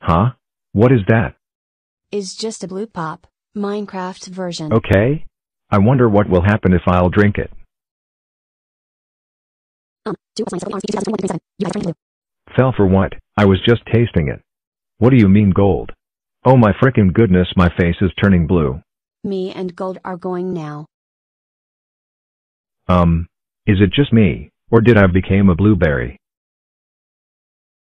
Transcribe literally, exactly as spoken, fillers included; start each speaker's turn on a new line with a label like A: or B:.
A: Huh? What is that?
B: Is just a blue pop, Minecraft version.
A: Okay. I wonder what will happen if I'll drink it.
B: Um, two plus minus two thousand twenty-one. You guys are blue.
A: Fell for what? I was just tasting it. What do you mean gold? Oh my frickin' goodness, my face is turning blue.
B: Me and Gold are going now.
A: Um, is it just me, or did I become a blueberry?